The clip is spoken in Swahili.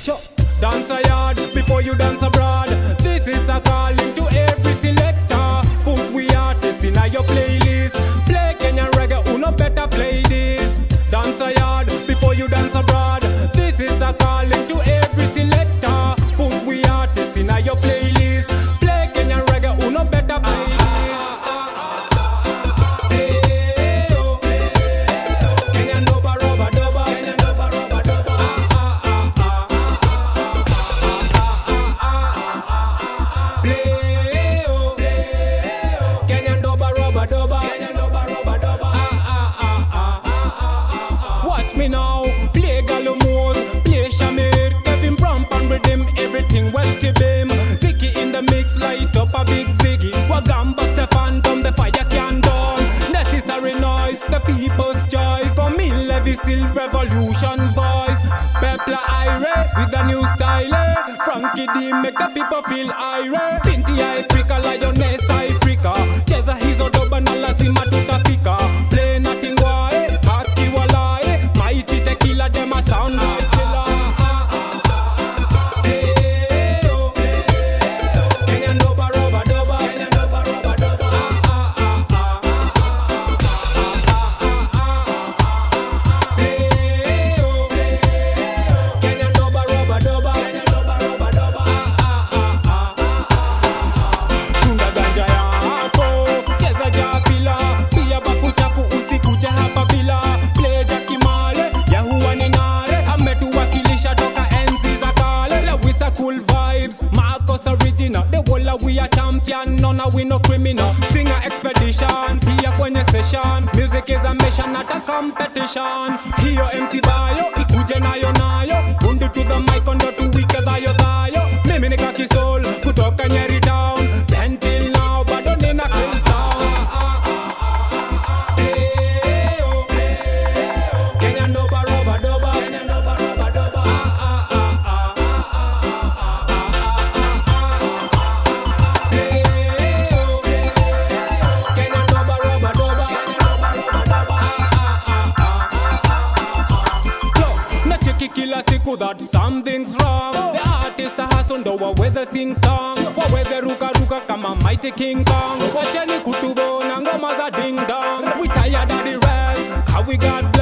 Dance a yard before you dance abroad. This is a calling to every selector. Put we artists in your playlist. Play Kenyan reggae, who no better play this. Dance a yard before you dance abroad. This is a calling to every selector. Put we artists in your playlist. Play Kenyan reggae, who no better play this. Watch me now, play Gallimore, play Shamir, Kevin Brump and rhythm, everything well to beam. Ziggy in the mix, light up a big Ziggy. Wagamba Stefan, come the fire can down. Necessary noise, the people's choice. For me, Levisil revolution voice. Pepla Ire with a new style. Frankie D make the people feel ire. Pinty Africa, Lioness Africa. Cheza hizo doba na lazima tutafika. Play nothing why, Khaki walai. Mighty tequila, dem a sound like killer. Kenyan doba roba doba. Kenyan doba roba doba. Kenyan doba roba doba. Kenyan doba roba doba. Tunda ganja yako, cheza japila. Pia bafu chafu usikuje hapa bila. Play Jackie Male, Yahua ni nare. Ametuwakilisha toka enzi za kale. Lewisa cool vibes, Marcos original. The whole of we a champion, none of we no criminal. Singer expedition, pia kwenye session. Music is a mission, not a competition. Hiyo MC Bayo, ikuje nayo nayo. Bundu to the mic, ondo tu wike dhayo dhayo. Mimi ni Khaki soul, kutoka Nyeri town. Then till now, bado nina kill sound. Kenyan doba roba doba. Kenyan doba roba doba. Kenyan doba roba doba. Kenyan doba roba doba. Yo, nacheki kila siku that something's wrong. The artist hustle ndo waweze sing song. Waweze ruka ruka kama Mighty King Kong. Wacheni kutubona ngoma za ding dong. We tired of the rest, 'cause we got